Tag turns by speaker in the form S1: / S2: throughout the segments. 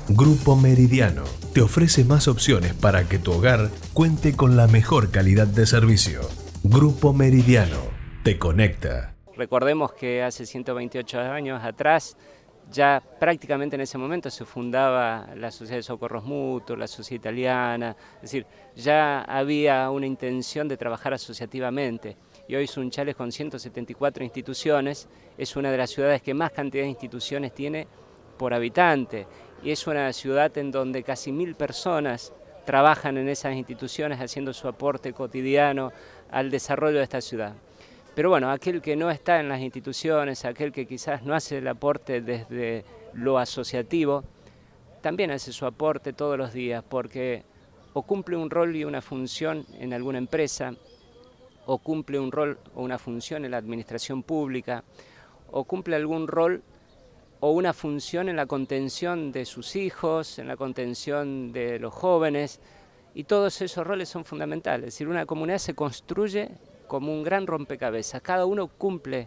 S1: Grupo Meridiano te ofrece más opciones para que tu hogar cuente con la mejor calidad de servicio. Grupo Meridiano te conecta.
S2: Recordemos que hace 128 años atrás, ya prácticamente en ese momento se fundaba la Sociedad de Socorros Mutuos, la Sociedad Italiana, es decir, ya había una intención de trabajar asociativamente. Y hoy Sunchales, con 174 instituciones, es una de las ciudades que más cantidad de instituciones tiene por habitante. Y es una ciudad en donde casi 1000 personas trabajan en esas instituciones haciendo su aporte cotidiano al desarrollo de esta ciudad. Pero bueno, aquel que no está en las instituciones, aquel que quizás no hace el aporte desde lo asociativo, también hace su aporte todos los días, porque o cumple un rol y una función en alguna empresa, o cumple un rol o una función en la administración pública, o cumple algún rol o una función en la contención de sus hijos, en la contención de los jóvenes, y todos esos roles son fundamentales. Es decir, una comunidad se construye como un gran rompecabezas, cada uno cumple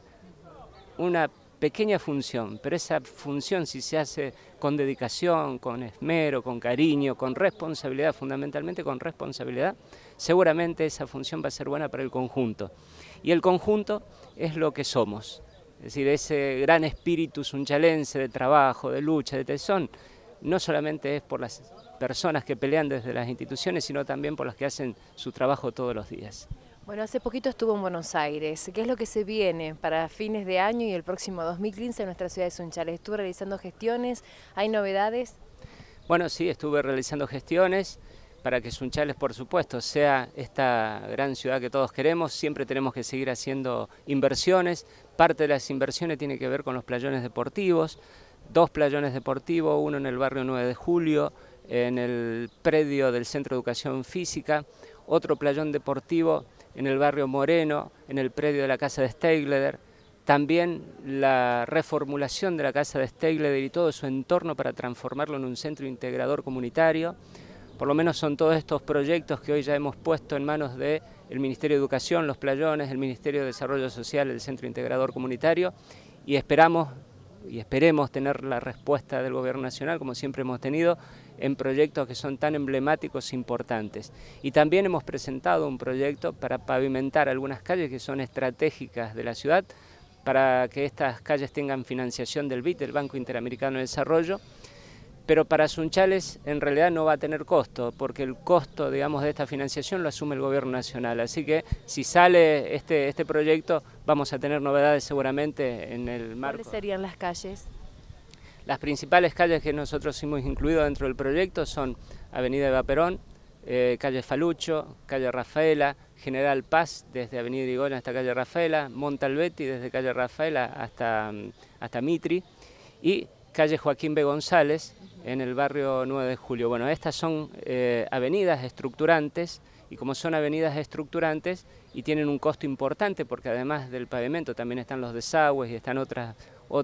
S2: una pequeña función, pero esa función, si se hace con dedicación, con esmero, con cariño, con responsabilidad, fundamentalmente con responsabilidad, seguramente esa función va a ser buena para el conjunto. Y el conjunto es lo que somos. Es decir, ese gran espíritu sunchalense de trabajo, de lucha, de tesón, no solamente es por las personas que pelean desde las instituciones, sino también por las que hacen su trabajo todos los días.
S3: Bueno, hace poquito estuvo en Buenos Aires. ¿Qué es lo que se viene para fines de año y el próximo 2015 en nuestra ciudad de Sunchales? ¿Estuvo realizando gestiones? ¿Hay novedades?
S2: Bueno, sí, estuve realizando gestiones para que Sunchales, por supuesto, sea esta gran ciudad que todos queremos. Siempre tenemos que seguir haciendo inversiones. Parte de las inversiones tiene que ver con los playones deportivos. 2 playones deportivos, uno en el barrio 9 de Julio, en el predio del Centro de Educación Física, otro playón deportivo en el barrio Moreno, en el predio de la Casa de Steigleder, también la reformulación de la Casa de Steigleder y todo su entorno para transformarlo en un centro integrador comunitario. Por lo menos son todos estos proyectos que hoy ya hemos puesto en manos del Ministerio de Educación, los playones, el Ministerio de Desarrollo Social, el Centro Integrador Comunitario, y esperemos y esperemos tener la respuesta del Gobierno Nacional, como siempre hemos tenido, en proyectos que son tan emblemáticos e importantes. Y también hemos presentado un proyecto para pavimentar algunas calles que son estratégicas de la ciudad, para que estas calles tengan financiación del BID, del Banco Interamericano de Desarrollo, pero para Sunchales en realidad no va a tener costo, porque el costo, digamos, de esta financiación lo asume el Gobierno Nacional. Así que si sale este proyecto, vamos a tener novedades seguramente en el marco.
S3: ¿Cuáles serían las calles?
S2: Las principales calles que nosotros hemos incluido dentro del proyecto son Avenida Eva Perón, calle Falucho, calle Rafaela, General Paz desde Avenida Irigoyen hasta calle Rafaela, Montalbetti desde calle Rafaela hasta Mitri y calle Joaquín B. González en el barrio 9 de Julio. Bueno, estas son avenidas estructurantes, y como son avenidas estructurantes y tienen un costo importante, porque además del pavimento también están los desagües y están otras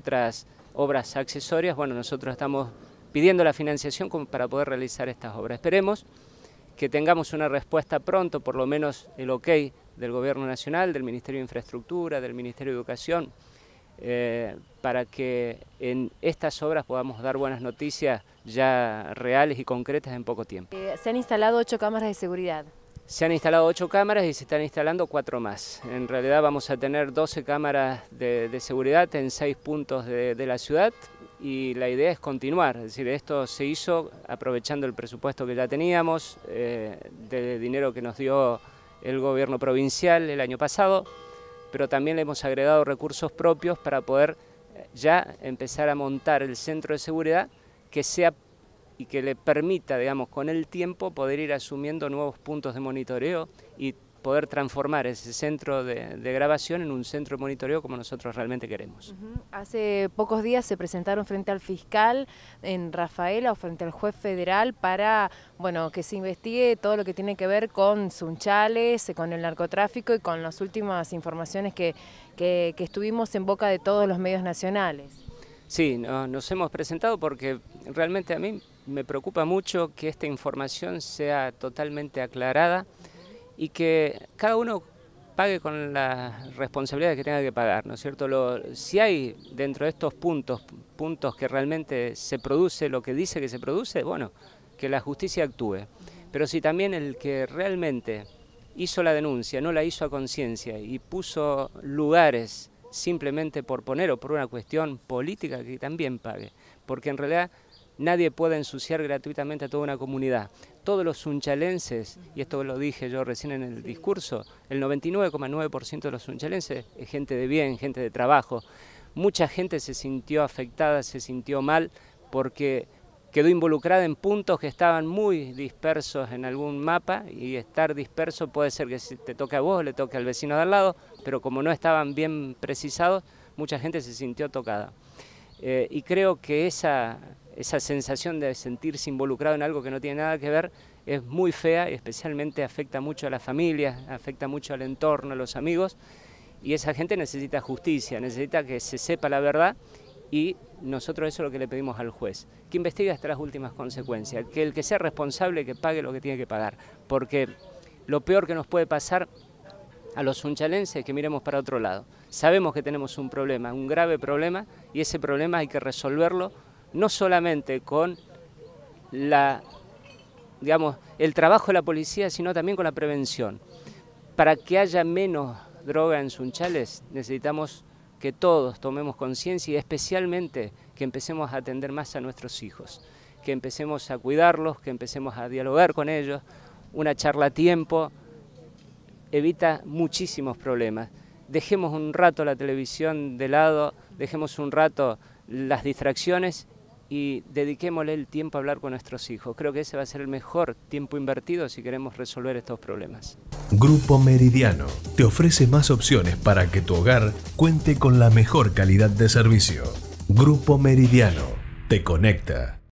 S2: obras accesorias, bueno, nosotros estamos pidiendo la financiación como para poder realizar estas obras. Esperemos que tengamos una respuesta pronto, por lo menos el ok del Gobierno Nacional, del Ministerio de Infraestructura, del Ministerio de Educación, para que en estas obras podamos dar buenas noticias ya reales y concretas en poco tiempo.
S3: Se han instalado 8 cámaras de seguridad.
S2: Se han instalado 8 cámaras y se están instalando 4 más. En realidad vamos a tener 12 cámaras de seguridad en 6 puntos de la ciudad, y la idea es continuar. Es decir, esto se hizo aprovechando el presupuesto que ya teníamos, de dinero que nos dio el gobierno provincial el año pasado, pero también le hemos agregado recursos propios para poder ya empezar a montar el centro de seguridad que sea y que le permita, digamos, con el tiempo poder ir asumiendo nuevos puntos de monitoreo y poder transformar ese centro de grabación en un centro de monitoreo como nosotros realmente queremos.
S3: Hace pocos días se presentaron frente al fiscal en Rafaela o frente al juez federal para, bueno, que se investigue todo lo que tiene que ver con Sunchales, con el narcotráfico y con las últimas informaciones que estuvimos en boca de todos los medios nacionales.
S2: Sí, nos hemos presentado porque realmente a mí me preocupa mucho que esta información sea totalmente aclarada y que cada uno pague con las responsabilidades que tenga que pagar, ¿no es cierto? Si hay dentro de estos puntos que realmente se produce lo que dice que se produce, bueno, que la justicia actúe. Pero si también el que realmente hizo la denuncia no la hizo a conciencia y puso lugares simplemente por poner o por una cuestión política, que también pague, porque en realidad nadie puede ensuciar gratuitamente a toda una comunidad. Todos los sunchalenses, y esto lo dije yo recién en el discurso, el 99,9% de los sunchalenses es gente de bien, gente de trabajo. Mucha gente se sintió afectada, se sintió mal porque quedó involucrada en puntos que estaban muy dispersos en algún mapa, y estar disperso puede ser que si te toque a vos, le toque al vecino de al lado, pero como no estaban bien precisados, mucha gente se sintió tocada. Y creo que esa sensación de sentirse involucrado en algo que no tiene nada que ver es muy fea y especialmente afecta mucho a las familias, afecta mucho al entorno, a los amigos, y esa gente necesita justicia, necesita que se sepa la verdad, y nosotros eso es lo que le pedimos al juez, que investigue hasta las últimas consecuencias, que el que sea responsable que pague lo que tiene que pagar, porque lo peor que nos puede pasar a los sunchalenses es que miremos para otro lado. Sabemos que tenemos un problema, un grave problema, y ese problema hay que resolverlo no solamente con el trabajo de la policía, sino también con la prevención. Para que haya menos droga en Sunchales necesitamos que todos tomemos conciencia, y especialmente que empecemos a atender más a nuestros hijos, que empecemos a cuidarlos, que empecemos a dialogar con ellos. Una charla a tiempo evita muchísimos problemas. Dejemos un rato la televisión de lado, dejemos un rato las distracciones y dediquémosle el tiempo a hablar con nuestros hijos. Creo que ese va a ser el mejor tiempo invertido si queremos resolver estos problemas.
S1: Grupo Meridiano te ofrece más opciones para que tu hogar cuente con la mejor calidad de servicio. Grupo Meridiano te conecta.